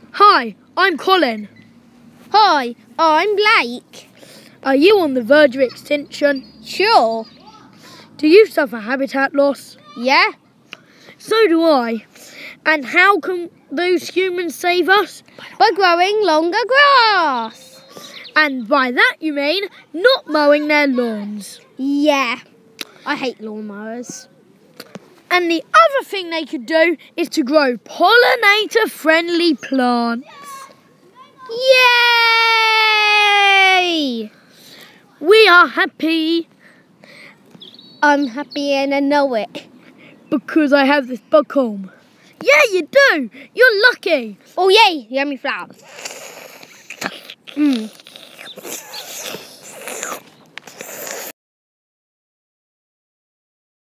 Hi, I'm Colin. Hi, I'm Blake. Are you on the verge of extinction? Sure. Do you suffer habitat loss? Yeah. So do I. And how can those humans save us? By growing longer grass. And by that you mean not mowing their lawns. Yeah. I hate lawnmowers. And the other thing they could do is to grow pollinator-friendly plants. Yay! We are happy I'm happy and I know it. because I have this book home. Yeah, you do. You're lucky. Oh yay, yummy flowers.